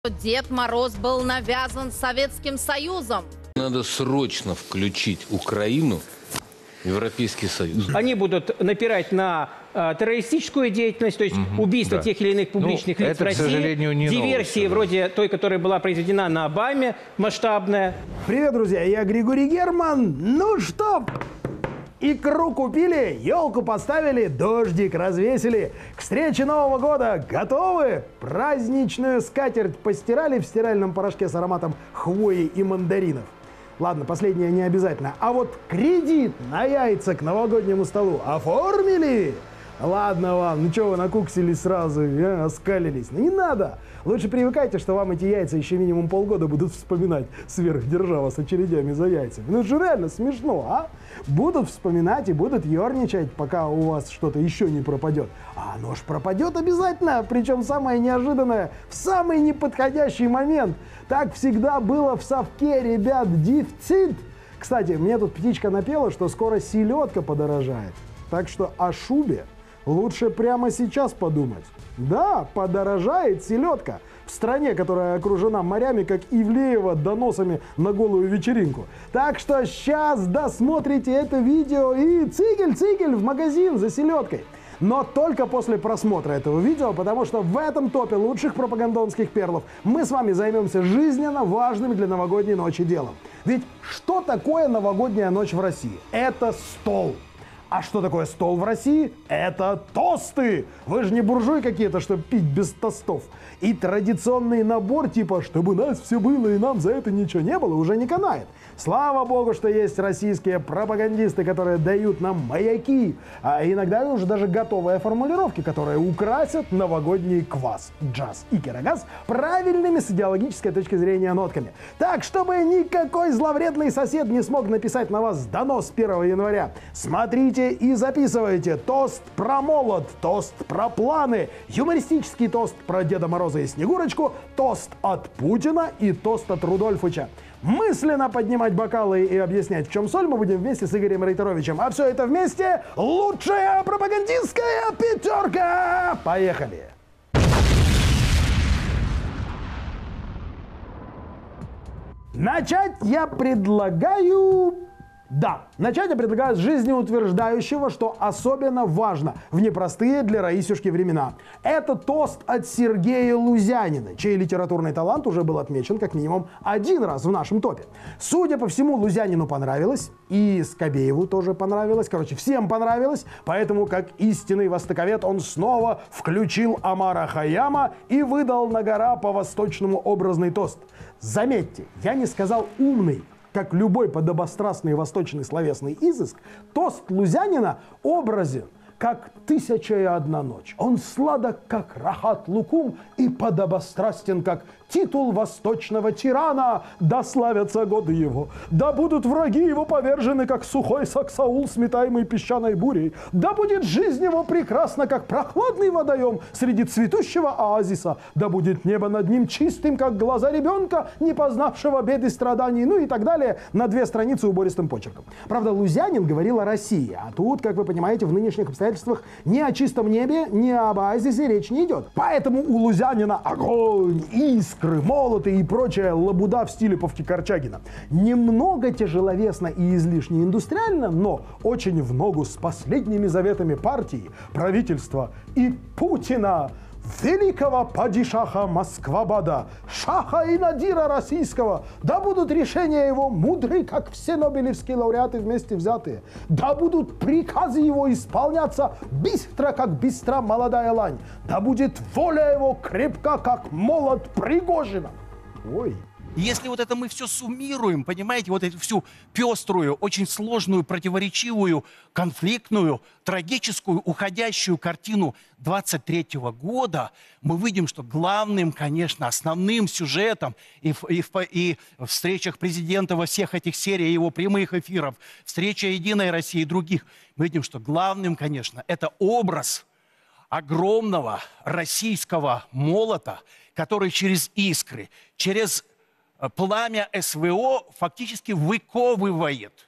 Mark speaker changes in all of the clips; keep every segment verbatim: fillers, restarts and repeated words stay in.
Speaker 1: Дед Мороз был навязан Советским Союзом.
Speaker 2: Надо срочно включить Украину в Европейский Союз.
Speaker 3: Они будут напирать на э, террористическую деятельность, то есть угу, убийство да. тех или иных публичных ну, лиц
Speaker 4: это,
Speaker 3: в России,
Speaker 4: к сожалению, не
Speaker 3: диверсии
Speaker 4: новость,
Speaker 3: вроде той, которая была произведена на Обаме, масштабная.
Speaker 5: Привет, друзья, я Григорий Герман. Ну что, икру купили, елку поставили, дождик развесили. К встрече Нового года готовы? Праздничную скатерть постирали в стиральном порошке с ароматом хвои и мандаринов. Ладно, последнее не обязательно. А вот кредит на яйца к новогоднему столу оформили? Ладно вам, ну что вы накуксились сразу, а, оскалились? Ну не надо. Лучше привыкайте, что вам эти яйца еще минимум полгода будут вспоминать сверхдержава с очередями за яйцами. Ну это же реально смешно, а? Будут вспоминать и будут ерничать, пока у вас что-то еще не пропадет. А оно ж пропадет обязательно, причем самое неожиданное, в самый неподходящий момент. Так всегда было в совке, ребят, дефицит. Кстати, мне тут птичка напела, что скоро селедка подорожает. Так что о шубе лучше прямо сейчас подумать. Да, подорожает селедка в стране, которая окружена морями, как Ивлеева, доносами на голую вечеринку. Так что сейчас досмотрите это видео и цигель-цигель в магазин за селедкой. Но только после просмотра этого видео, потому что в этом топе лучших пропагандонских перлов мы с вами займемся жизненно важным для новогодней ночи делом. Ведь что такое новогодняя ночь в России? Это стол. А что такое стол в России? Это тосты! Вы же не буржуи какие-то, чтобы пить без тостов. И традиционный набор типа «чтобы нас все было и нам за это ничего не было» уже не канает. Слава богу, что есть российские пропагандисты, которые дают нам маяки, а иногда уже даже готовые формулировки, которые украсят новогодний квас, джаз и кирогаз правильными с идеологической точки зрения нотками. Так, чтобы никакой зловредный сосед не смог написать на вас донос первого января, смотрите и записывайте. Тост про молот, тост про планы, юмористический тост про Деда Мороза и Снегурочку, тост от Путина и тост от Рудольфыча. Мысленно поднимать бокалы и объяснять, в чем соль, мы будем вместе с Игорем Рейтеровичем. А все это вместе лучшая пропагандистская пятерка! Поехали! Начать я предлагаю... Да, начать я предлагаю с жизнеутверждающего, что особенно важно в непростые для Раисюшки времена. Это тост от Сергея Лузянина, чей литературный талант уже был отмечен как минимум один раз в нашем топе. Судя по всему, Лузянину понравилось, и Скобееву тоже понравилось, короче, всем понравилось, поэтому, как истинный востоковед, он снова включил Омара Хайяма и выдал на гора по-восточному образный тост. Заметьте, я не сказал «умный». Как любой подобострастный восточный словесный изыск, тост Лузянина образен, как «Тысяча и одна ночь». Он сладок, как рахат лукум, и подобострастен, как титул восточного тирана. Да славятся годы его, да будут враги его повержены, как сухой саксаул, сметаемый песчаной бурей. Да будет жизнь его прекрасна, как прохладный водоем среди цветущего оазиса. Да будет небо над ним чистым, как глаза ребенка, не познавшего бед и страданий. Ну и так далее, на две страницы убористым почерком. Правда, Лузянин говорил о России, а тут, как вы понимаете, в нынешних обстоятельствах ни о чистом небе, ни об оазисе речь не идет. Поэтому у Лузянина огонь, искры, молоты и прочая лабуда в стиле Повки Корчагина. Немного тяжеловесно и излишне индустриально, но очень в ногу с последними заветами партии, правительства и Путина, великого падишаха Москвабада, шаха и надира российского. Да будут решения его мудры, как все нобелевские лауреаты вместе взятые. Да будут приказы его исполняться быстро, как быстра молодая лань. Да будет воля его крепка, как молот Пригожина. Ой.
Speaker 6: Если вот это мы все суммируем, понимаете, вот эту всю пеструю, очень сложную, противоречивую, конфликтную, трагическую, уходящую картину двадцать третьего года, мы видим, что главным, конечно, основным сюжетом и в, и в, и в встречах президента во всех этих сериях его прямых эфиров, встреча «Единой России» и других, мы видим, что главным, конечно, это образ огромного российского молота, который через искры, через пламя СВО фактически выковывает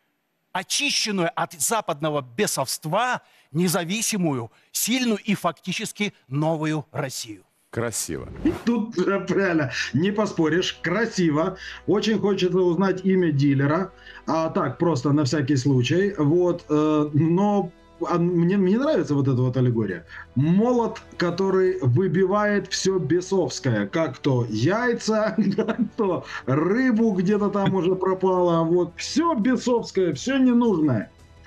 Speaker 6: очищенную от западного бесовства независимую, сильную и фактически новую Россию.
Speaker 4: Красиво.
Speaker 5: Тут реально не поспоришь, красиво. Очень хочется узнать имя дилера. А так, просто на всякий случай. Вот, э, но а мне, мне нравится вот эта вот аллегория. Молот, который выбивает все бесовское. Как то яйца, как то рыбу где-то там уже пропало. Вот, все бесовское, все ненужное.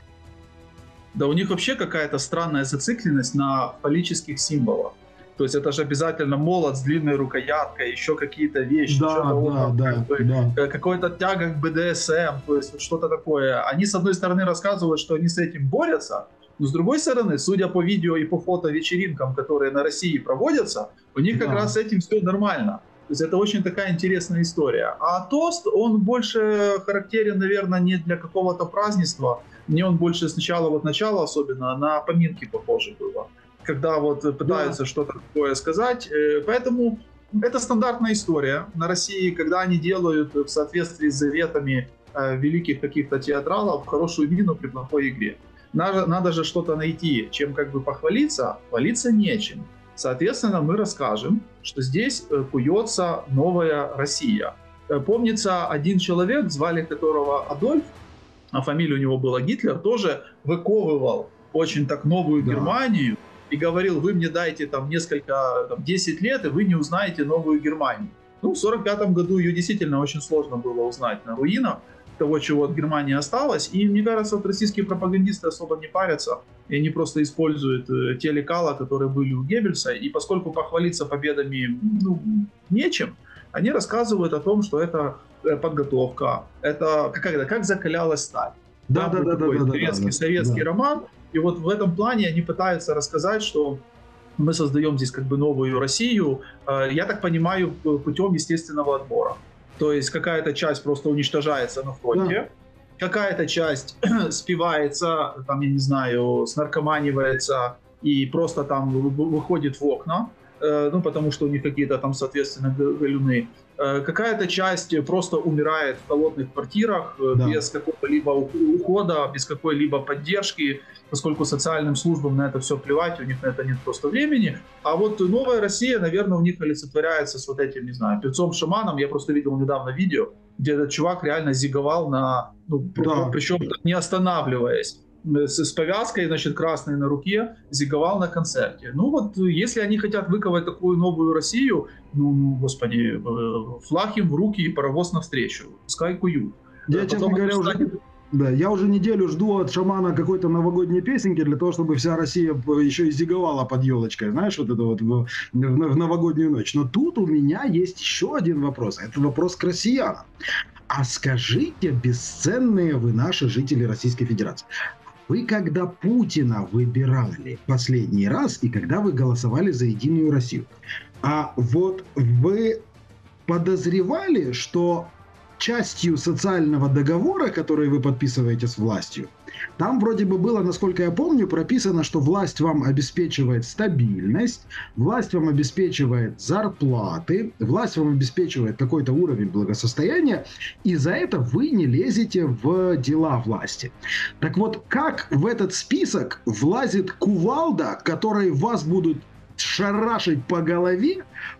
Speaker 7: Да у них вообще какая-то странная зацикленность на фаллических символах. То есть это же обязательно молот с длинной рукояткой, еще какие-то вещи,
Speaker 5: Да,
Speaker 7: что-то вот
Speaker 5: да,
Speaker 7: там,
Speaker 5: да,
Speaker 7: как бы,
Speaker 5: да.
Speaker 7: э, какой-то тяга к бэ дэ эс эм, то есть вот что-то такое. Они, с одной стороны, рассказывают, что они с этим борются, но с другой стороны, судя по видео и по фото-вечеринкам, которые на России проводятся, у них как
Speaker 5: Да.
Speaker 7: раз с этим все нормально. То есть это очень такая интересная история. А тост, он больше характерен, наверное, не для какого-то празднества. Мне он больше сначала, вот начало особенно, на поминки похоже было. Когда вот пытаются да. что-то такое сказать. Поэтому это стандартная история. На России, когда они делают в соответствии с заветами великих каких-то театралов хорошую мину при плохой игре. Надо, надо же что-то найти, чем как бы похвалиться. Хвалиться нечем. Соответственно, мы расскажем, что здесь куется новая Россия. Помнится, один человек, звали которого Адольф, а фамилия у него была Гитлер, тоже выковывал очень так новую да. Германию и говорил: вы мне дайте там несколько, там, десять лет, и вы не узнаете новую Германию. Ну, в сорок пятом году ее действительно очень сложно было узнать на руинах того, чего от Германии осталось. И мне кажется, вот российские пропагандисты особо не парятся, и они просто используют э, те лекала, которые были у Геббельса. И поскольку похвалиться победами ну, нечем, они рассказывают о том, что это подготовка, это как, это, как закалялась сталь.
Speaker 5: Да, да, да, да, да,
Speaker 7: советский,
Speaker 5: да,
Speaker 7: советский
Speaker 5: да.
Speaker 7: роман. И вот в этом плане они пытаются рассказать, что мы создаем здесь как бы новую Россию, я так понимаю, путем естественного отбора. То есть какая-то часть просто уничтожается на фронте, да. какая-то часть спивается, там, я не знаю, снаркоманивается и просто там выходит в окна, ну, потому что у них какие-то там, соответственно, галюны. Какая-то часть просто умирает в холодных квартирах, да. без какого-либо ухода, без какой-либо поддержки, поскольку социальным службам на это все плевать, у них на это нет просто времени. А вот новая Россия, наверное, у них олицетворяется с вот этим, не знаю, певцом-шаманом. Я просто видел недавно видео, где этот чувак реально зиговал на, ну, да. причем не останавливаясь. С, с повязкой, значит, красной на руке, зиговал на концерте. Ну вот, если они хотят выковать такую новую Россию, ну, господи, флаг им в руки и паровоз навстречу. Пускай куют.
Speaker 5: Я,
Speaker 7: Потом
Speaker 5: честно говоря, уже, станет... да, я уже неделю жду от шамана какой-то новогодней песенки для того, чтобы вся Россия еще и зиговала под елочкой, знаешь, вот это вот в, в, в новогоднюю ночь. Но тут у меня есть еще один вопрос. Это вопрос к россиянам. А скажите, бесценные вы наши жители Российской Федерации, вы когда Путина выбирали последний раз и когда вы голосовали за Единую Россию, а вот вы подозревали, что частью социального договора, который вы подписываете с властью, там вроде бы было, насколько я помню, прописано, что власть вам обеспечивает стабильность, власть вам обеспечивает зарплаты, власть вам обеспечивает какой-то уровень благосостояния, и за это вы не лезете в дела власти. Так вот, как в этот список влазит кувалда, которой вас будут шарашить по голове,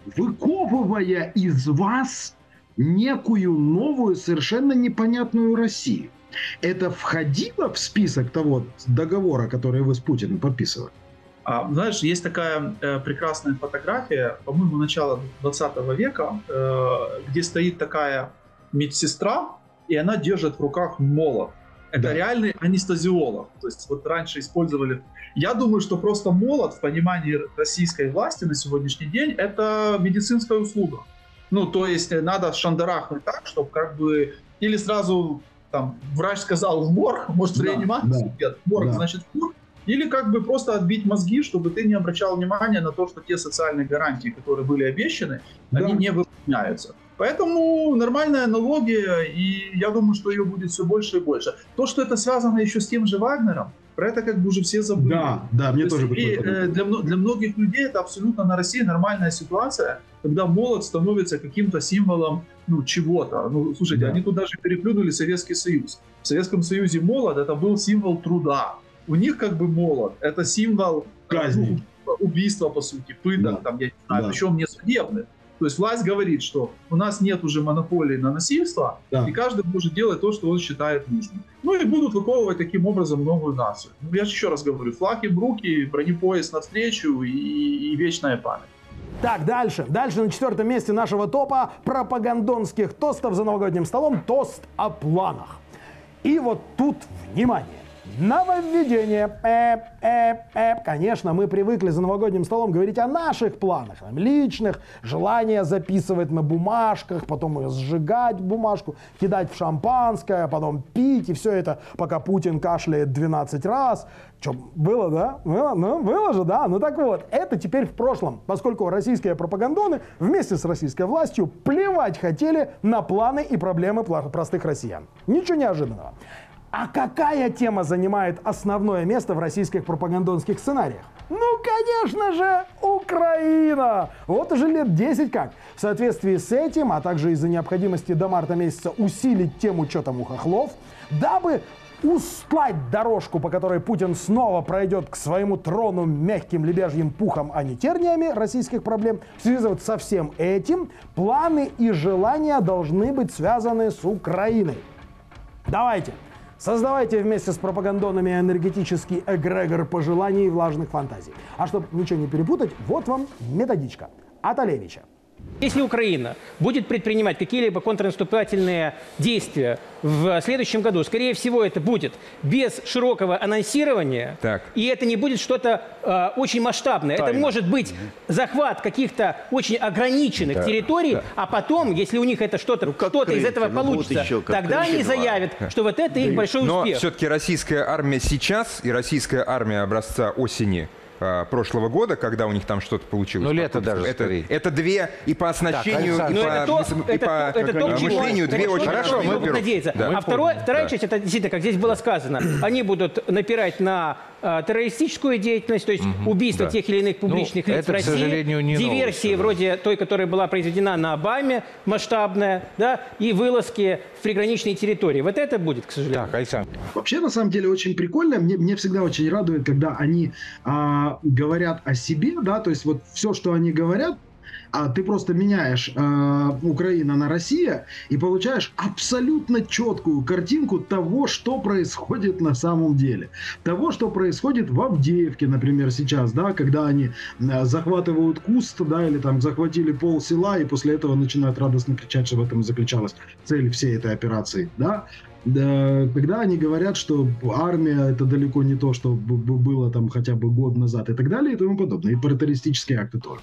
Speaker 5: выковывая из вас некую новую, совершенно непонятную Россию? Это входило в список того договора, который вы с Путиным подписывали?
Speaker 7: А, знаешь, есть такая э, прекрасная фотография, по-моему, начала двадцатого века, э, где стоит такая медсестра, и она держит в руках молот. Это да. реальный анестезиолог. То есть вот раньше использовали... Я думаю, что просто молот в понимании российской власти на сегодняшний день – это медицинская услуга. Ну, то есть надо шандарахнуть так, чтобы как бы... Или сразу... Там, врач сказал в морг, может в да, реанимацию, да, нет, морг, да. значит в морг. Или как бы просто отбить мозги, чтобы ты не обращал внимания на то, что те социальные гарантии, которые были обещаны, да. они не выполняются. Поэтому нормальная аналогия, и я думаю, что ее будет все больше и больше. То, что это связано еще с тем же Вагнером, про это как бы уже все забыли. Да,
Speaker 5: да, мне
Speaker 7: то
Speaker 5: тоже
Speaker 7: есть, и, э, для, для многих людей это абсолютно на России нормальная ситуация, когда молот становится каким-то символом ну, чего-то. Ну, слушайте, да. они тут даже переплюнули Советский Союз. В Советском Союзе молот это был символ труда. У них как бы молот это символ
Speaker 5: казни.
Speaker 7: Ну, убийства, по сути, пыток,
Speaker 4: Да.
Speaker 7: там, я не знаю,
Speaker 4: Да.
Speaker 7: причем не судебных. То есть власть говорит, что у нас нет уже монополии на насильство,
Speaker 4: Да.
Speaker 7: и каждый может делать то, что он считает нужным. Ну и будут выковывать таким образом новую нацию. Ну, я же еще раз говорю, флаг им в руки, бронепояс навстречу и, и вечная память.
Speaker 5: Так, дальше. Дальше на четвертом месте нашего топа пропагандонских тостов за новогодним столом тост о планах. И вот тут, внимание, нововведение. Э, э, э. Конечно, мы привыкли за новогодним столом говорить о наших планах, там, личных, желание записывать на бумажках, потом ее сжигать бумажку, кидать в шампанское, потом пить, и все это, пока Путин кашляет двенадцать раз. Что, было, да? Было? Ну, было же, да? Ну так вот, это теперь в прошлом, поскольку российские пропагандоны вместе с российской властью плевать хотели на планы и проблемы пла- простых россиян. Ничего неожиданного. А какая тема занимает основное место в российских пропагандонских сценариях? Ну, конечно же, Украина! Вот уже лет десять как. В соответствии с этим, а также из-за необходимости до марта месяца усилить тему «Чё там у хохлов», дабы устлать дорожку, по которой Путин снова пройдет к своему трону мягким лебяжьим пухом, а не терниями российских проблем, в связи вот со всем этим планы и желания должны быть связаны с Украиной. Давайте, создавайте вместе с пропагандонами энергетический эгрегор пожеланий и влажных фантазий. А чтобы ничего не перепутать, вот вам методичка от Олевича.
Speaker 3: Если Украина будет предпринимать какие-либо контрнаступательные действия в следующем году, скорее всего, это будет без широкого анонсирования,
Speaker 8: Так.
Speaker 3: и это не будет что-то э, очень масштабное.
Speaker 8: Тайна.
Speaker 3: Это может быть захват каких-то очень ограниченных
Speaker 8: Да,
Speaker 3: территорий,
Speaker 8: да.
Speaker 3: а потом, если у них это что-то,
Speaker 9: как
Speaker 3: что-то из
Speaker 9: Крым,
Speaker 3: этого
Speaker 9: ну, вот
Speaker 3: получится,
Speaker 9: еще как
Speaker 3: тогда
Speaker 9: Крым
Speaker 3: они
Speaker 9: два.
Speaker 3: заявят, что вот это их большой
Speaker 8: Но
Speaker 3: успех.
Speaker 8: все-таки российская армия сейчас и российская армия образца осени а, прошлого года, когда у них там что-то получилось.
Speaker 2: Ну, лето
Speaker 8: по Курску,
Speaker 2: даже
Speaker 8: это,
Speaker 2: скорее.
Speaker 8: это две и по оснащению,
Speaker 2: Так,
Speaker 8: и,
Speaker 3: Но
Speaker 8: по,
Speaker 3: это то,
Speaker 8: мыс- и
Speaker 3: это,
Speaker 8: по
Speaker 3: то- это то,
Speaker 8: а,
Speaker 3: к чему
Speaker 8: мышлению две очень
Speaker 3: хорошо,
Speaker 8: разные
Speaker 3: мы будем
Speaker 8: группировки.
Speaker 3: надеяться.
Speaker 8: Да.
Speaker 3: А второе, вторая часть, это действительно, как здесь было сказано, они будут напирать на э, террористическую деятельность, то есть убийство
Speaker 8: да.
Speaker 3: тех или иных публичных
Speaker 2: Ну,
Speaker 3: лиц
Speaker 2: это,
Speaker 3: в
Speaker 2: к
Speaker 3: России,
Speaker 2: сожалению, не
Speaker 3: диверсии
Speaker 2: новость, да.
Speaker 3: вроде той, которая была произведена на Обаме, масштабная, да, и вылазки в приграничные территории. Вот это будет, к сожалению.
Speaker 2: Так, Александр.
Speaker 4: Вообще, на самом деле, очень прикольно. Мне, мне всегда очень радует, когда они а, говорят о себе, да, то есть вот все, что они говорят, а ты просто меняешь а, Украина на Россия и получаешь абсолютно четкую картинку того, что происходит на самом деле. Того, что происходит в Авдеевке, например, сейчас, да, когда они а, захватывают Куст, да, или там захватили пол села, и после этого начинают радостно кричать, что в этом заключалась цель всей этой операции, да. Да, когда они говорят, что армия это далеко не то, что б- б- было там хотя бы год назад и так далее и тому подобное. И про террористические акты тоже.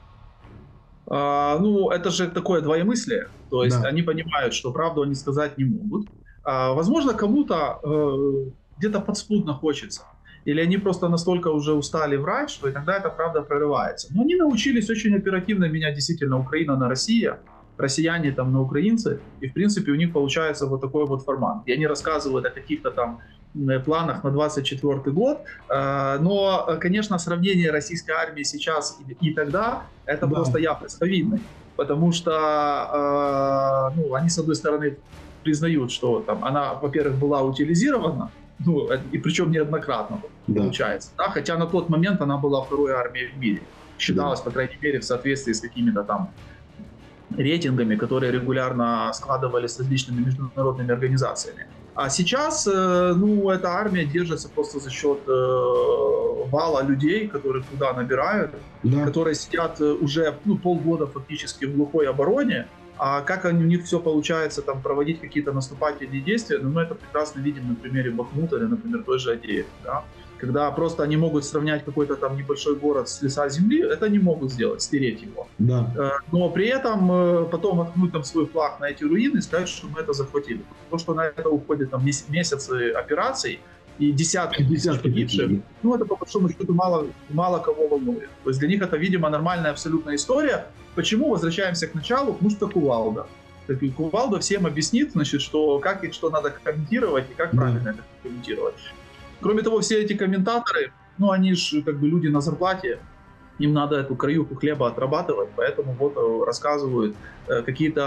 Speaker 7: А, ну, это же такое двоемыслие. То есть
Speaker 4: Да.
Speaker 7: они понимают, что правду они сказать не могут. А, возможно, кому-то э, где-то подспудно хочется. Или они просто настолько уже устали врать, что иногда эта правда прорывается. Но они научились очень оперативно менять действительно Украина на Россия, россияне там на украинцы. И, в принципе, у них получается вот такой вот формат. И они рассказывают о каких-то там м, планах на двадцать четвёртый год. Э, Но, конечно, сравнение российской армии сейчас и, и тогда, это
Speaker 4: Да.
Speaker 7: просто явность повинной. Потому что э, ну, они, с одной стороны, признают, что там она, во-первых, была утилизирована, ну, и причем неоднократно,
Speaker 4: Да.
Speaker 7: получается. Да? Хотя на тот момент она была второй армией в мире. Считалось, по крайней мере, в соответствии с какими-то там рейтингами, которые регулярно складывались с различными международными организациями. А сейчас, э, ну, эта армия держится просто за счет э, вала людей, которых туда набирают,
Speaker 4: Да.
Speaker 7: которые сидят э, уже ну, полгода фактически в глухой обороне. А как они, у них все получается там проводить какие-то наступательные действия, ну, мы это прекрасно видим на примере Бахмута или, например, той же Авдеевки, да? Когда просто они могут сравнять какой-то там небольшой город с лица земли, это они могут сделать, стереть его.
Speaker 4: Да.
Speaker 7: Э, Но при этом э, потом воткнуть там свой флаг на эти руины и сказать, что мы это захватили. То, что на это уходит там мес- месяцы операций и десятки тысяч
Speaker 4: Десятки
Speaker 7: погибших,
Speaker 4: тысяч.
Speaker 7: ну это по большому счету мало, мало кого волнует. То есть для них это, видимо, нормальная абсолютная история. Почему? Возвращаемся к началу, потому что Кувалда. Так и Кувалда всем объяснит, значит, что как и что надо комментировать и как
Speaker 4: Да.
Speaker 7: правильно это комментировать. Кроме того, все эти комментаторы, ну они же как бы люди на зарплате, им надо эту краюху хлеба отрабатывать, поэтому вот э, рассказывают э, какие-то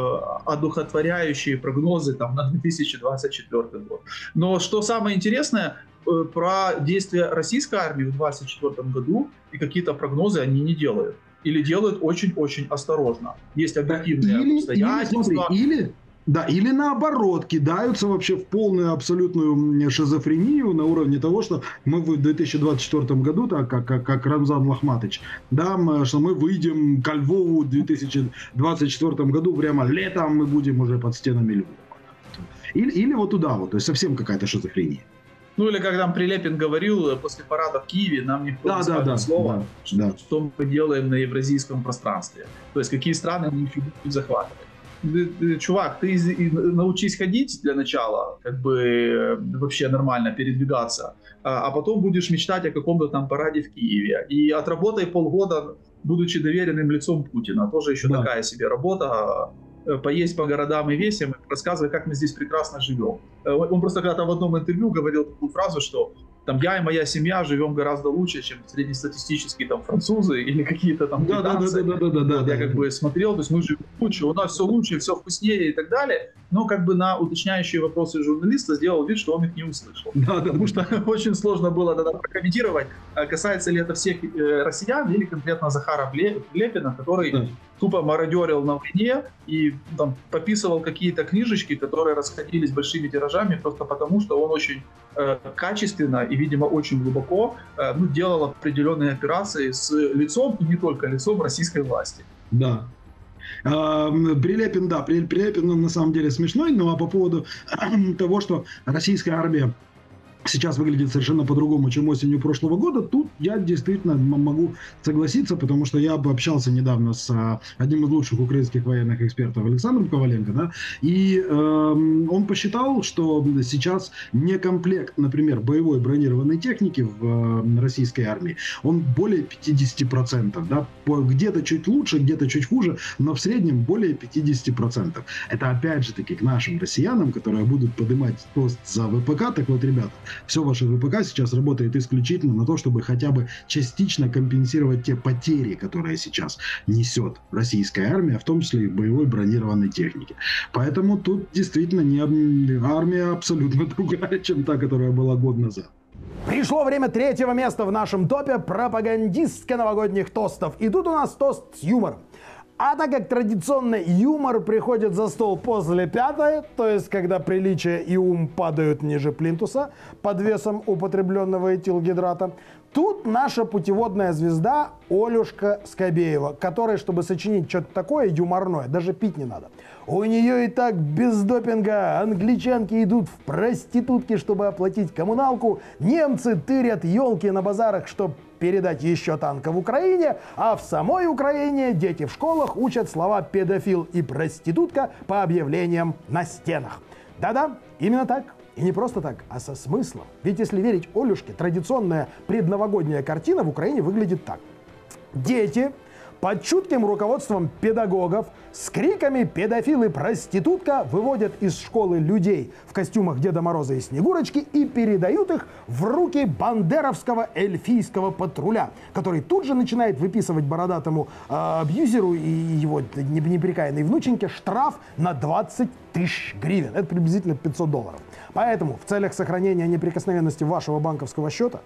Speaker 7: э, одухотворяющие прогнозы там, на две тысячи двадцать четвёртый год. Но что самое интересное, э, про действия российской армии в двадцать четвёртом году и какие-то прогнозы они не делают. Или делают очень-очень осторожно. Есть объективные
Speaker 4: или,
Speaker 7: обстоятельства.
Speaker 4: Или, смотри, или, да, или наоборот, кидаются вообще в полную абсолютную шизофрению на уровне того, что мы в две тысячи двадцать четвёртом году, так как, как, как Рамзан Лохматыч, да, мы, что мы выйдем ко Львову в две тысячи двадцать четвёртом году, прямо летом мы будем уже под стенами Львова. Или, или вот туда вот, то есть совсем какая-то шизофрения.
Speaker 7: Ну или как там Прилепин говорил после парада в Киеве, нам никто
Speaker 4: да,
Speaker 7: не скажет
Speaker 4: да,
Speaker 7: слова,
Speaker 4: да,
Speaker 7: что,
Speaker 4: да.
Speaker 7: что мы делаем на евразийском пространстве. То есть какие страны мы еще будем захватывать. Чувак, ты научись ходить для начала, как бы вообще нормально передвигаться, а потом будешь мечтать о каком-то там параде в Киеве. И отработай полгода, будучи доверенным лицом Путина. Тоже еще да. такая себе работа. Поесть по городам и весям, рассказывая, как мы здесь прекрасно живем. Он просто когда-то в одном интервью говорил такую фразу, что там я и моя семья живем гораздо лучше, чем среднестатистические там французы или какие-то там британцы. Да, да, да, да, да, да, я как бы смотрел, то есть мы живем лучше, у нас все лучше, все вкуснее и так далее. Но как бы на уточняющие вопросы журналиста сделал вид, что он их не услышал. Да, потому что очень сложно было тогда прокомментировать, касается ли это всех россиян или конкретно Захара Прилепина, который да. тупо мародерил на войне и там пописывал какие-то книжечки, которые расходились большими тиражами просто потому, что он очень э, качественно и, видимо, очень глубоко э, ну, делал определенные операции с лицом и не только лицом российской власти. Да.
Speaker 4: Прилепин, да, Прилепин он на самом деле смешной, но а по поводу того, что российская армия сейчас выглядит совершенно по-другому, чем осенью прошлого года, тут я действительно могу согласиться, потому что я общался недавно с одним из лучших украинских военных экспертов Александром Коваленко, да, и э, он посчитал, что сейчас некомплект, например, боевой бронированной техники в э, российской армии, он более пятьдесят процентов, да, где-то чуть лучше, где-то чуть хуже, но в среднем более пятьдесят процентов. Это опять же таки к нашим россиянам, которые будут поднимать тост за ВПК, так вот, ребята, все ваше ВПК сейчас работает исключительно на то, чтобы хотя бы частично компенсировать те потери, которые сейчас несет российская армия, в том числе и боевой бронированной техники. Поэтому тут действительно не армия абсолютно другая, чем та, которая была год назад.
Speaker 5: Пришло время третьего места в нашем топе пропагандистско-новогодних тостов. И тут у нас тост с юмором. А так как традиционно юмор приходит за стол после пятой, то есть когда приличие и ум падают ниже плинтуса под весом употребленного этилгидрата, тут наша путеводная звезда Олюшка Скобеева, которой, чтобы сочинить что-то такое юморное, даже пить не надо. У нее и так без допинга англичанки идут в проститутки, чтобы оплатить коммуналку, немцы тырят елки на базарах, чтобы передать еще танка в Украине, а в самой Украине дети в школах учат слова «педофил» и «проститутка» по объявлениям на стенах. Да-да, именно так. И не просто так, а со смыслом. Ведь если верить Олюшке, традиционная предновогодняя картина в Украине выглядит так. Дети под чутким руководством педагогов с криками «педофил и проститутка» выводят из школы людей в костюмах Деда Мороза и Снегурочки и передают их в руки бандеровского эльфийского патруля, который тут же начинает выписывать бородатому э, абьюзеру и его неприкаянной внученьке штраф на двадцать тысяч гривен. Это приблизительно пятьсот долларов. Поэтому в целях сохранения неприкосновенности вашего банковского счета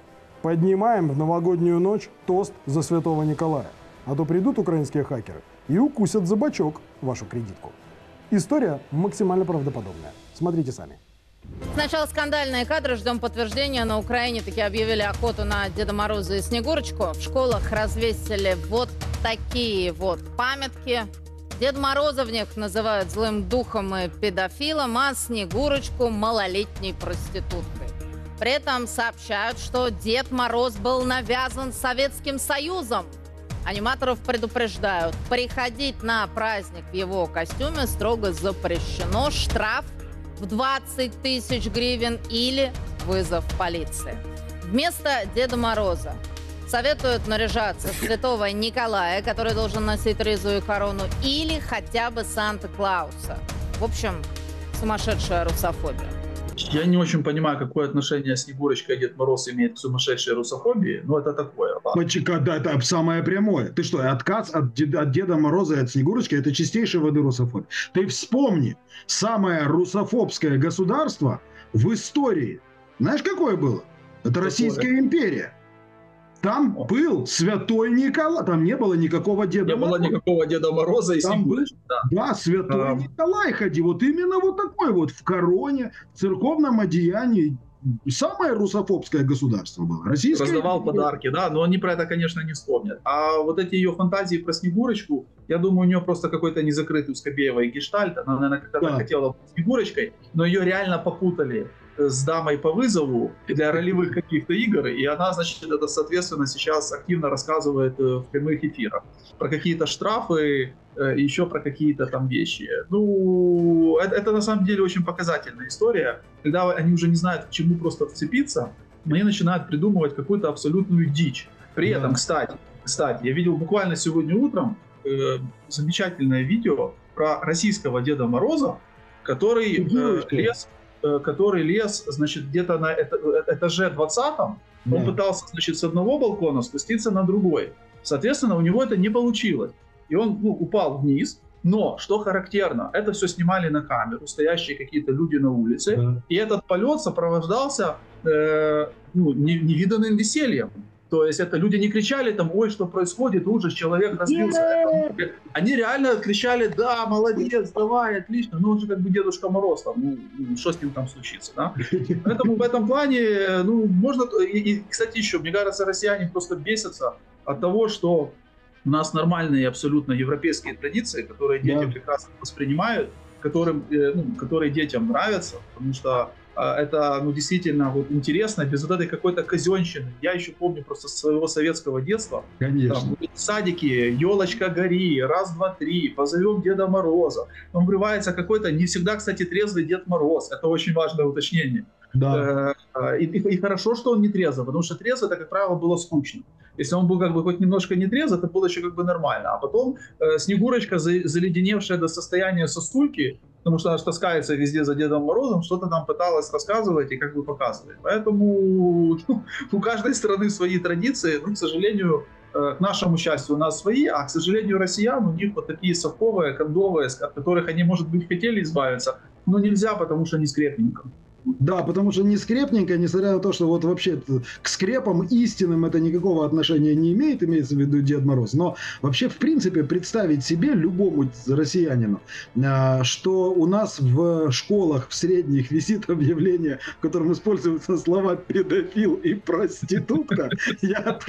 Speaker 5: поднимаем в новогоднюю ночь тост за Святого Николая. А то придут украинские хакеры и укусят за бочок вашу кредитку. История максимально правдоподобная. Смотрите сами.
Speaker 1: Сначала скандальные кадры, ждем подтверждения. На Украине таки объявили охоту на Деда Мороза и Снегурочку. В школах развесили вот такие вот памятки. Дед Мороза в них называют злым духом и педофилом, а Снегурочку малолетней проституткой. При этом сообщают, что Дед Мороз был навязан Советским Союзом. Аниматоров предупреждают, приходить на праздник в его костюме строго запрещено. Штраф в двадцать тысяч гривен или вызов полиции. Вместо Деда Мороза советуют наряжаться Святого Николая, который должен носить ризу и корону, или хотя бы Санта-Клауса. В общем, сумасшедшая русофобия.
Speaker 7: Я не очень понимаю, какое отношение Снегурочка и Дед Мороз имеют к сумасшедшей русофобии, но это такое.
Speaker 4: Почему? Да, это самое прямое. Ты что, отказ от, Деда, от Деда Мороза и от Снегурочки – это чистейшая воды русофобия. Ты вспомни, самое русофобское государство в истории. Знаешь, какое было? Это какое? Российская империя. Там О. был святой Николай, там не было никакого Деда
Speaker 7: не
Speaker 4: Мороза.
Speaker 7: Не было никакого Деда Мороза и
Speaker 4: там был,
Speaker 7: да.
Speaker 4: да, святой а... Николай ходи, вот именно вот такой вот в короне, в церковном одеянии. Самое русофобское государство было. Российское.
Speaker 7: Раздавал подарки, да, но они про это, конечно, не вспомнят. А вот эти ее фантазии про Снегурочку, я думаю, у нее просто какой-то незакрытый у Скобеевой гештальт. Она, наверное, когда-то да. хотела быть Снегурочкой, но ее реально попутали с дамой по вызову для ролевых каких-то игр, и она, значит, это, соответственно, сейчас активно рассказывает в прямых эфирах про какие-то штрафы, еще про какие-то там вещи. Ну, это, это на самом деле очень показательная история, когда они уже не знают, к чему просто вцепиться, они начинают придумывать какую-то абсолютную дичь. При этом, кстати, кстати, я видел буквально сегодня утром э, замечательное видео про российского Деда Мороза, который э, лез который лез, значит, где-то на этаже двадцатом, да. Он пытался, значит, с одного балкона спуститься на другой. Соответственно, у него это не получилось. И он, ну, упал вниз. Но, что характерно, это все снимали на камеру, стоящие какие-то люди на улице. Да. И этот полет сопровождался э, ну, невиданным весельем. То есть это люди не кричали там, ой, что происходит, ужас, человек разбился. Это, они реально кричали, да, молодец, давай, отлично. Ну он же как бы Дедушка Мороз, там, ну, что с ним там случится, да? Поэтому в этом плане, ну, можно... И, и, кстати, еще, мне кажется, россияне просто бесятся от того, что у нас нормальные абсолютно европейские традиции, которые дети да. прекрасно воспринимают, которым, ну, которые детям нравятся, потому что это, ну, действительно вот интересно, без вот этой какой-то казенщины. Я еще помню просто со своего советского детства.
Speaker 4: Конечно.
Speaker 7: Там, в садике елочка гори, раз, два, три, позовем Деда Мороза. Он врывается какой-то, не всегда, кстати, трезвый Дед Мороз. Это очень важное уточнение.
Speaker 4: Да.
Speaker 7: И, и, и хорошо, что он не трезвый, потому что трезвый, это, как правило, было скучно. Если он был как бы хоть немножко не трезвый, это было еще как бы нормально. А потом э, Снегурочка, за, заледеневшая до состояния сосульки, потому что она таскается везде за Дедом Морозом, что-то там пыталась рассказывать и как бы показывать. Поэтому ну, у каждой страны свои традиции, ну, к сожалению, э, к нашему счастью, у нас свои, а, к сожалению, россиян, у них вот такие совковые, кондовые, от которых они, может быть, хотели избавиться, но нельзя, потому что они скрепненько.
Speaker 4: Да, потому что не скрепненько, несмотря на то, что вот вообще к скрепам истинным это никакого отношения не имеет, имеется в виду Дед Мороз, но вообще в принципе представить себе любому россиянину, что у нас в школах в средних висит объявление, в котором используются слова педофил и проститутка, я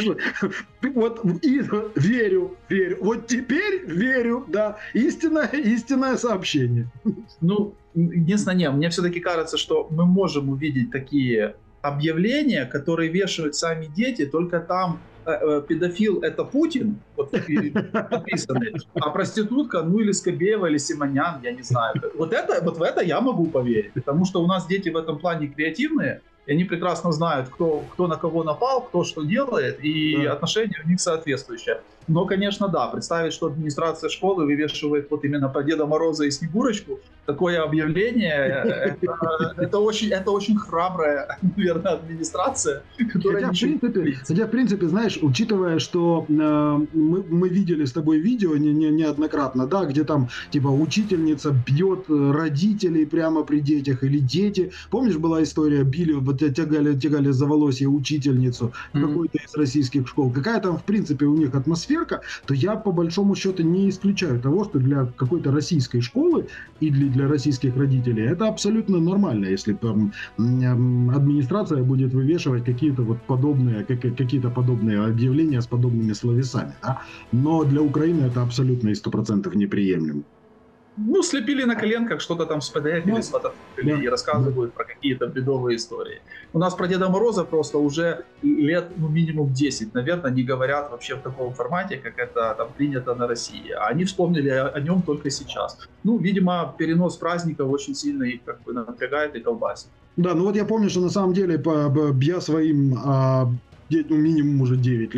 Speaker 4: вот и верю, верю, вот теперь верю, да, истинное, истинное сообщение.
Speaker 7: Ну, единственное, нет, мне все-таки кажется, что мы можем увидеть такие объявления, которые вешают сами дети, только там э, э, педофил — это Путин, вот, подписанный, а проститутка, ну или Скобеева, или Симонян, я не знаю. Вот, это, вот в это я могу поверить, потому что у нас дети в этом плане креативные, и они прекрасно знают, кто, кто на кого напал, кто что делает, и да. отношения у них соответствующие. Но, конечно, да, представить, что администрация школы вывешивает вот именно по Деда Мороза и Снегурочку, такое объявление, это, это, очень, это очень храбрая, наверное, администрация, которая
Speaker 4: хотя, в принципе, хотя, в принципе, знаешь, учитывая, что э, мы, мы видели с тобой видео не, не, неоднократно, да, где там, типа, учительница бьет родителей прямо при детях, или дети, помнишь, была история, били, вот тягали, тягали за волосье учительницу в какой-то из российских школ, какая там, в принципе, у них атмосфера, то я по большому счету не исключаю того, что для какой-то российской школы и для, для российских родителей это абсолютно нормально, если там администрация будет вывешивать какие-то вот подобные, какие-то подобные объявления с подобными словесами. Да? Но для Украины это абсолютно и сто процентов неприемлемо.
Speaker 7: Ну, слепили на коленках, что-то там с пэ дэ эф или с фотофили
Speaker 4: да.
Speaker 7: и рассказывают да. про какие-то бедовые истории. У нас про Деда Мороза просто уже лет, ну, минимум десять, наверное, не говорят вообще в таком формате, как это там принято на России. А они вспомнили о, о нем только сейчас. Ну, видимо, перенос праздников очень сильно их как бы напрягает и колбасит.
Speaker 4: Да, ну вот я помню, что на самом деле по, по, я своим а, ну, минимум уже девять лет,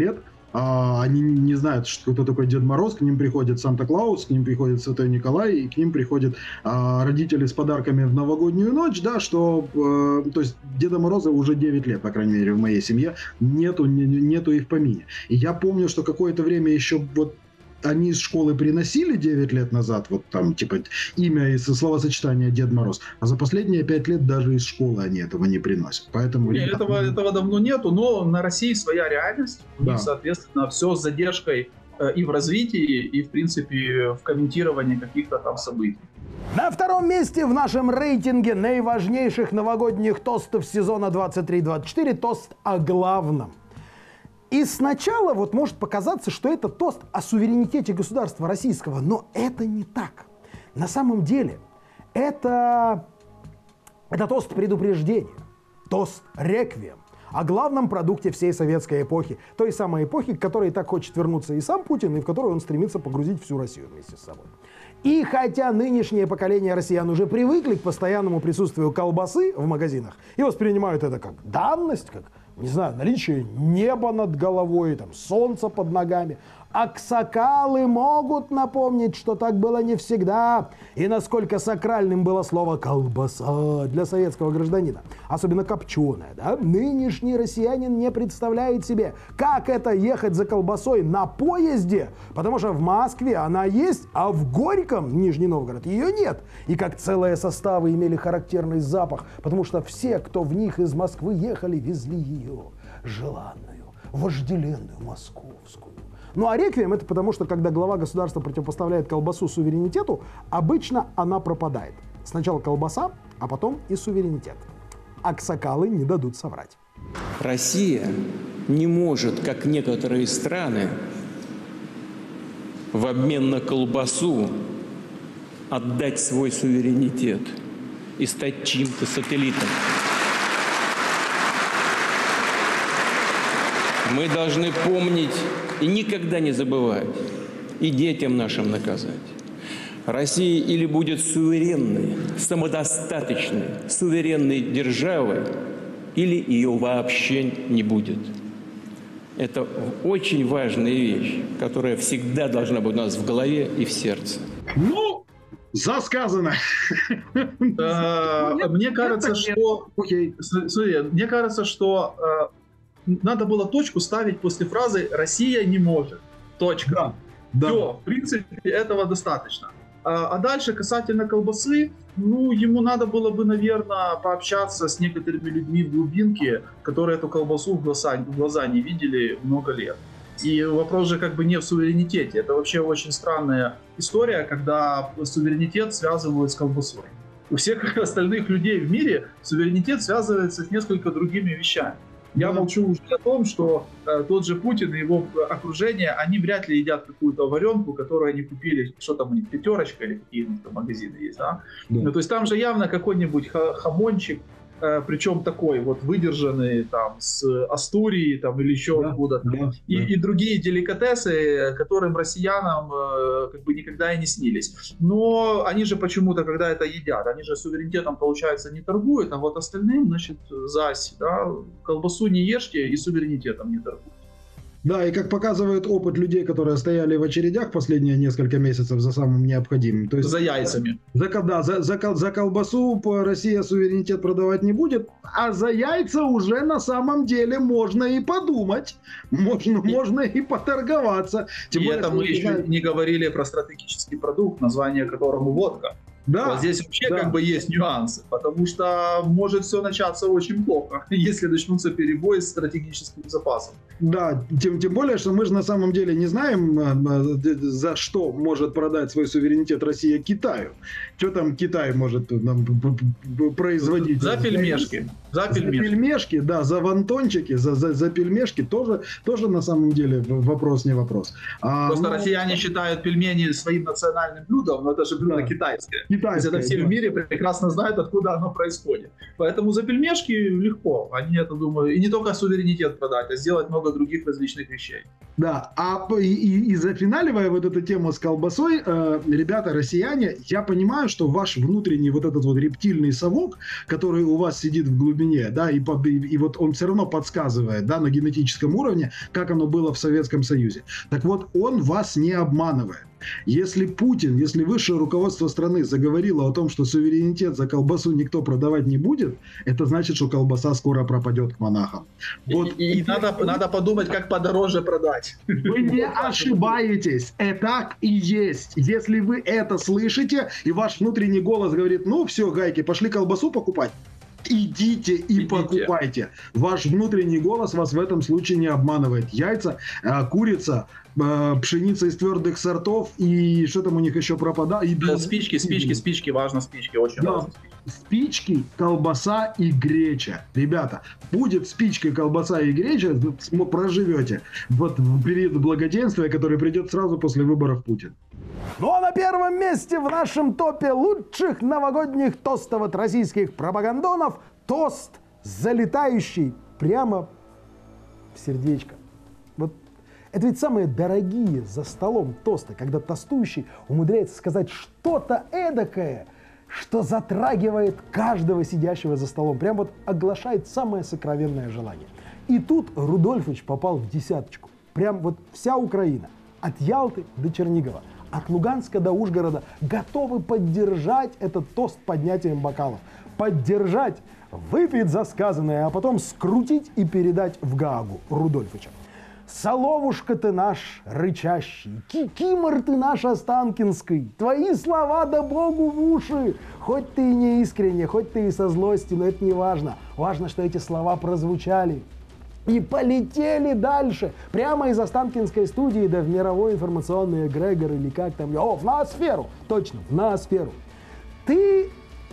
Speaker 4: А, они не знают, что кто такой Дед Мороз, к ним приходит Санта-Клаус, к ним приходит Святой Николай, и к ним приходят а, родители с подарками в новогоднюю ночь, да, что, э, то есть Деда Мороза уже девять лет, по крайней мере, в моей семье нету, не, нету и в помине. И я помню, что какое-то время еще вот они из школы приносили девять лет назад, вот там, типа, имя и словосочетание Дед Мороз, а за последние пять лет даже из школы они этого не приносят. Поэтому...
Speaker 7: Нет, этого, этого давно нету, но на России своя реальность,
Speaker 4: Да.
Speaker 7: и, соответственно, все с задержкой э, и в развитии, и, в принципе, в комментировании каких-то там событий.
Speaker 5: На втором месте в нашем рейтинге наиважнейших новогодних тостов сезона двадцать три двадцать четыре тост о главном. И сначала вот может показаться, что это тост о суверенитете государства российского, но это не так. На самом деле это, это тост предупреждения, тост реквием о главном продукте всей советской эпохи, той самой эпохи, к которой так хочет вернуться и сам Путин, и в которую он стремится погрузить всю Россию вместе с собой. И хотя нынешнее поколение россиян уже привыкли к постоянному присутствию колбасы в магазинах и воспринимают это как данность, как, не знаю, наличие неба над головой, там, солнца под ногами, аксакалы могут напомнить, что так было не всегда, и насколько сакральным было слово «колбаса» для советского гражданина, особенно копченая, да? Нынешний россиянин не представляет себе, как это ехать за колбасой на поезде, потому что в Москве она есть, а в Горьком, Нижний Новгород, ее нет, и как целые составы имели характерный запах, потому что все, кто в них из Москвы ехали, везли ее, желанную, вожделенную московскую. Ну а реквием — это потому, что когда глава государства противопоставляет колбасу суверенитету, обычно она пропадает. Сначала колбаса, а потом и суверенитет. Аксакалы не дадут соврать.
Speaker 9: Россия не может, как некоторые страны, в обмен на колбасу отдать свой суверенитет и стать чьим-то сателлитом. Мы должны помнить и никогда не забывать, и детям нашим наказать. Россия или будет суверенной, самодостаточной, суверенной державой, или ее вообще не будет. Это очень важная вещь, которая всегда должна быть у нас в голове и в сердце.
Speaker 4: Ну, засказано.
Speaker 7: Мне кажется, что... Смотри, мне кажется, что надо было точку ставить после фразы «Россия не может». Точка.
Speaker 4: Да, да.
Speaker 7: Все, в принципе, этого достаточно. А, а дальше, касательно колбасы, ну, ему надо было бы, наверное, пообщаться с некоторыми людьми в глубинке, которые эту колбасу в глаза, в глаза не видели много лет. И вопрос же как бы не в суверенитете. Это вообще очень странная история, когда суверенитет связывают с колбасой. У всех остальных людей в мире суверенитет связывается с несколько другими вещами. Я молчу уже о том, что э, тот же Путин и его окружение, они вряд ли едят какую-то варенку, которую они купили, что там у них, пятерочка или какие-то магазины есть, да? Да. Ну, то есть там же явно какой-нибудь хамончик, э, причем такой вот выдержанный там с Астурии там, или еще да, откуда-то. Да, и, да. и другие деликатесы, которым россиянам э, как бы никогда и не снились. Но они же почему-то, когда это едят, они же суверенитетом, получается, не торгуют, а вот остальным, значит, зась, да, колбасу не ешьте и суверенитетом не торгуют.
Speaker 4: Да, и как показывает опыт людей, которые стояли в очередях последние несколько месяцев за самым необходимым. То есть,
Speaker 7: за яйцами.
Speaker 4: За, да, за, за, за колбасу Россия суверенитет продавать не будет, а за яйца уже на самом деле можно и подумать, можно, и, можно и поторговаться. Тем
Speaker 7: и
Speaker 4: более,
Speaker 7: это мы еще знаем... не говорили про стратегический продукт, название которому водка. Да, вот здесь вообще да. как бы есть нюансы, потому что может все начаться очень плохо, если начнутся перебои с стратегическим запасом.
Speaker 4: Да, тем, тем более, что мы же на самом деле не знаем, за что может продать свой суверенитет Россия Китаю. Что там Китай может нам производить?
Speaker 7: За пельмешки. За пельмешки,
Speaker 4: за пельмешки да, за вантончики, за, за, за пельмешки тоже, тоже на самом деле вопрос не вопрос. А,
Speaker 7: Просто
Speaker 4: ну,
Speaker 7: россияне считают пельмени своим национальным блюдом, но это же блюдо
Speaker 4: да.
Speaker 7: китайское.
Speaker 4: Китайское,
Speaker 7: это все
Speaker 4: да.
Speaker 7: в мире прекрасно знают, откуда оно происходит. Поэтому за пельмешки легко. Они это думают. И не только суверенитет продать, а сделать много других различных вещей.
Speaker 4: Да, а и, и, и зафиналивая вот эту тему с колбасой, э, ребята, россияне, я понимаю, что ваш внутренний вот этот вот рептильный совок, который у вас сидит в глубине, да, и, по, и, и вот он все равно подсказывает, да, на генетическом уровне, как оно было в Советском Союзе. Так вот, он вас не обманывает. Если Путин, если высшее руководство страны заговорило о том, что суверенитет за колбасу никто продавать не будет, это значит, что колбаса скоро пропадет к монахам. Вот.
Speaker 7: И, и, и надо, надо подумать, как подороже продать.
Speaker 4: Вы не ошибаетесь. Это так и есть. Если вы это слышите, и ваш внутренний голос говорит, ну все, гайки, пошли колбасу покупать, идите и Идите. покупайте. Ваш внутренний голос вас в этом случае не обманывает. Яйца, курица, пшеница из твердых сортов и что там у них еще пропадает. И...
Speaker 7: Да, спички, спички, спички, важно спички, очень
Speaker 4: да.
Speaker 7: важно.
Speaker 4: Спички, колбаса и греча. Ребята, будет спичка, колбаса и греча, проживете вот в период благоденствия, который придет сразу после выборов Путина.
Speaker 5: Ну а на первом месте в нашем топе лучших новогодних тостов от российских пропагандонов тост, залетающий прямо в сердечко. Вот это ведь самые дорогие за столом тосты, когда тостующий умудряется сказать что-то эдакое, что затрагивает каждого сидящего за столом. Прям вот оглашает самое сокровенное желание. И тут Рудольфович попал в десяточку. Прям вот вся Украина, от Ялты до Чернигова, от Луганска до Ужгорода, готовы поддержать этот тост поднятием бокалов. Поддержать, выпить за сказанное, а потом скрутить и передать в Гаагу Рудольфовича. Соловушка ты наш рычащий, кикимор ты наш останкинский, твои слова да Богу в уши. Хоть ты и не искренне, хоть ты и со злости, но это не важно. Важно, что эти слова прозвучали. И полетели дальше, прямо из Останкинской студии, да в мировой информационный эгрегор, или как там, о, в ноосферу, точно, в ноосферу. Ты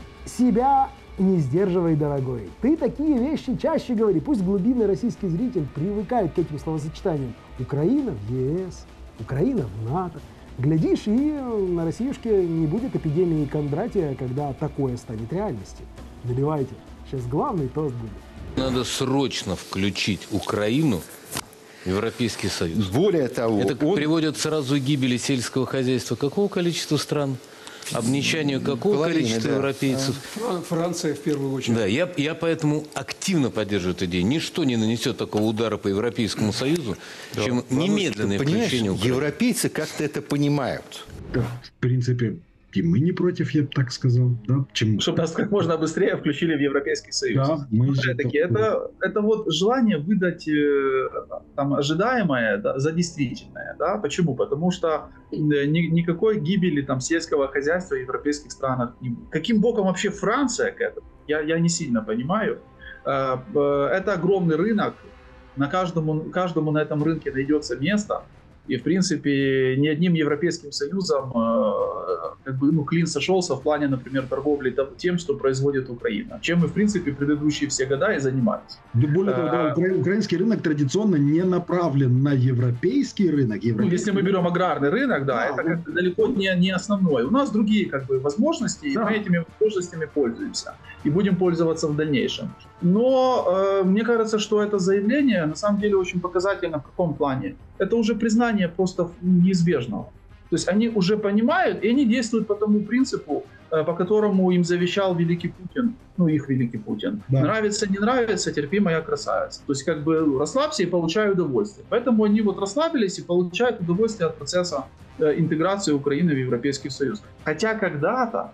Speaker 5: себя не сдерживай, дорогой. Ты такие вещи чаще говори. Пусть глубинный российский зритель привыкает к этим словосочетаниям. Украина в ЕС, Украина в НАТО. Глядишь, и на Россиюшке не будет эпидемии Кондратия, когда такое станет реальностью. Наливайте. Сейчас главный тост будет.
Speaker 2: Надо срочно включить Украину в Европейский Союз.
Speaker 10: Более того,
Speaker 2: это
Speaker 10: он...
Speaker 2: приводит сразу к гибели сельского хозяйства какого количества стран? Обнищанию какого
Speaker 10: Половины,
Speaker 2: количества
Speaker 10: да.
Speaker 2: европейцев?
Speaker 11: Франция в первую очередь.
Speaker 2: Да, я, я поэтому активно поддерживаю эту идею. Ничто не нанесет такого удара по Европейскому Союзу, да. чем
Speaker 10: Володь,
Speaker 2: немедленное включение Украины.
Speaker 10: Европейцы как-то это понимают.
Speaker 4: Да, в принципе, и мы не против, я бы так сказал. Да? Чем...
Speaker 7: Чтобы нас как можно быстрее включили в Европейский Союз.
Speaker 4: Да, мы же
Speaker 7: таки, это, это вот желание выдать э, там, ожидаемое, да, за действительное. Да? Почему? Потому что ни, никакой гибели там, сельского хозяйства в европейских странах не будет. Каким боком вообще Франция к этому? Я, я не сильно понимаю. Э, э, это огромный рынок. На каждому, каждому на этом рынке найдется место. И, в принципе, ни одним Европейским Союзом э, как бы, ну, клин сошелся в плане, например, торговли тем, что производит Украина. Чем мы, в принципе, предыдущие все года и занимались.
Speaker 4: Более того, да, укра- украинский рынок традиционно не направлен на европейский рынок. Европейский
Speaker 7: ну, если мы берем аграрный рынок, да, да это как бы далеко не, не основное. У нас другие как бы, возможности, да. И мы этими возможностями пользуемся. И будем пользоваться в дальнейшем. Но э, мне кажется, что это заявление на самом деле очень показательно в каком плане. Это уже признание просто неизбежного. То есть они уже понимают, и они действуют по тому принципу, э, по которому им завещал великий Путин, ну их великий Путин. Да. Нравится, не нравится, терпи, моя красавица. То есть как бы расслабься и получай удовольствие. Поэтому они вот расслабились и получают удовольствие от процесса э, интеграции Украины в Европейский Союз. Хотя когда-то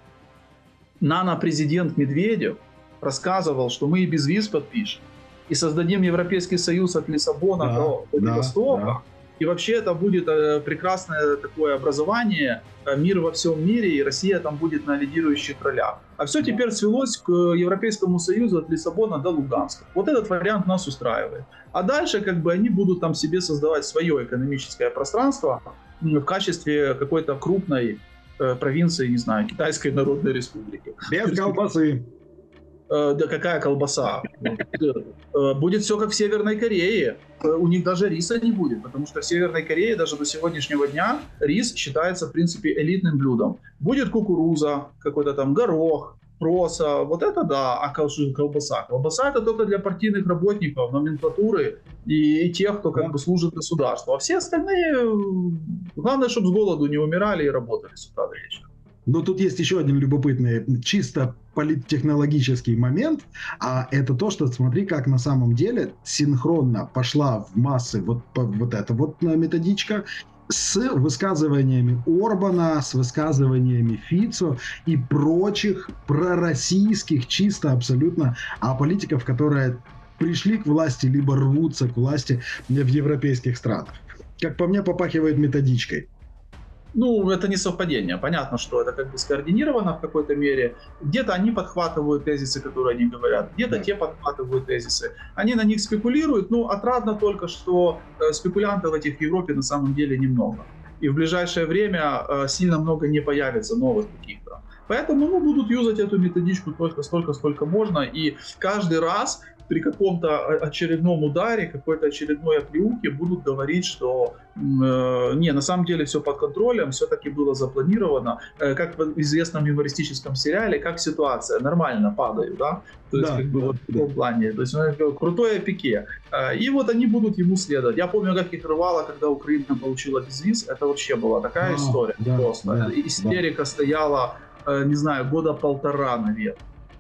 Speaker 7: нано-президент Медведев рассказывал, что мы и без виз подпишем, и создадим Европейский Союз от Лиссабона да, до Владивостока. Да. И вообще это будет э, прекрасное такое образование, э, мир во всем мире, и Россия там будет на лидирующих ролях. А все теперь свелось к Европейскому Союзу от Лиссабона до Луганска. Вот этот вариант нас устраивает. А дальше как бы они будут там себе создавать свое экономическое пространство в качестве какой-то крупной э, провинции, не знаю, Китайской Народной Республики.
Speaker 4: Без колбасы.
Speaker 7: Э, да какая колбаса? Э, будет все как в Северной Корее. Э, у них даже риса не будет, потому что в Северной Корее даже до сегодняшнего дня рис считается, в принципе, элитным блюдом. Будет кукуруза, какой-то там горох, проса, вот это да, а колбаса. Колбаса это только для партийных работников, номенклатуры и, и тех, кто как бы служит государству. А все остальные, главное, чтобы с голоду не умирали и работали с утра до вечера.
Speaker 4: Но тут есть еще один любопытный, чисто политтехнологический момент, а это то, что смотри, как на самом деле синхронно пошла в массы вот, вот эта вот методичка с высказываниями Орбана, с высказываниями Фицо и прочих пророссийских, чисто абсолютно, а политиков, которые пришли к власти, либо рвутся к власти в европейских странах. Как по мне, попахивает методичкой.
Speaker 7: Ну, это не совпадение. Понятно, что это как бы скоординировано в какой-то мере. Где-то они подхватывают тезисы, которые они говорят, где-то те подхватывают тезисы. Они на них спекулируют. Ну, отрадно только, что э, спекулянтов этих в Европе на самом деле немного. И в ближайшее время э, сильно много не появится новых каких-то. Поэтому ну, будут юзать эту методичку только столько, сколько можно. И каждый раз при каком-то очередном ударе, какой-то очередной оплеухе будут говорить, что э, не, на самом деле все под контролем, все-таки было запланировано. Э, как в известном юмористическом сериале, как ситуация, нормально падаю, да? То есть, да, как бы да, вот в таком плане. То есть, крутое пике. Э, и вот они будут ему следовать. Я помню, как их рвало, когда Украина получила безвиз. Это вообще была такая а, история. Да, просто. Да, истерика да. стояла, э, не знаю, года полтора, наверное.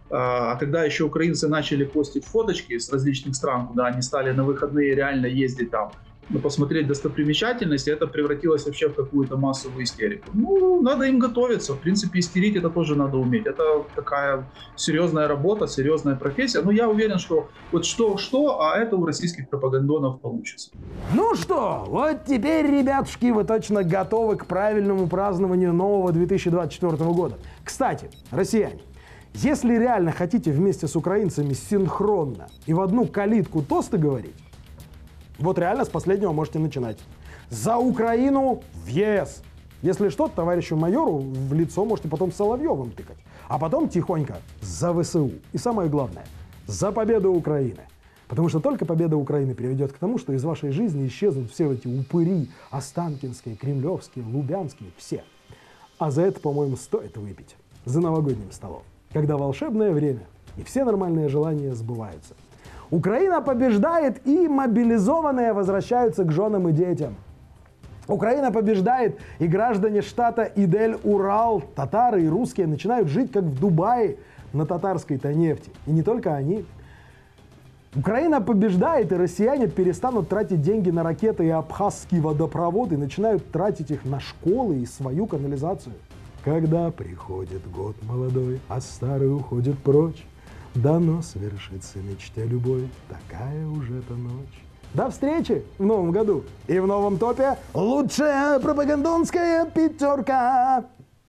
Speaker 7: А когда еще украинцы начали постить фоточки с различных стран, куда они стали на выходные реально ездить там, посмотреть достопримечательности, это превратилось вообще в какую-то массовую истерику. Ну, надо им готовиться. В принципе, истерить это тоже надо уметь. Это такая серьезная работа, серьезная профессия. Но я уверен, что вот что-что, а это у российских пропагандонов получится.
Speaker 5: Ну что, вот теперь, ребятушки, вы точно готовы к правильному празднованию нового две тысячи двадцать четвёртого года. Кстати, россияне, если реально хотите вместе с украинцами синхронно и в одну калитку тосты говорить, вот реально с последнего можете начинать. За Украину в ЕС. Если что, товарищу майору в лицо можете потом Соловьевым тыкать. А потом тихонько за ВСУ. И самое главное, за победу Украины. Потому что только победа Украины приведет к тому, что из вашей жизни исчезнут все эти упыри, останкинские, кремлевские, лубянские, все. А за это, по-моему, стоит выпить. За новогодним столом. Когда волшебное время и все нормальные желания сбываются. Украина побеждает, и мобилизованные возвращаются к женам и детям. Украина побеждает, и граждане штата Идель-Урал, татары и русские, начинают жить как в Дубае на татарской-то нефти. И не только они. Украина побеждает, и россияне перестанут тратить деньги на ракеты и абхазский водопровод, и начинают тратить их на школы и свою канализацию. Когда приходит год молодой, а старый уходит прочь, дано свершится мечте любовь, такая уже эта ночь. До встречи в новом году и в новом топе лучшая пропагандонская пятерка.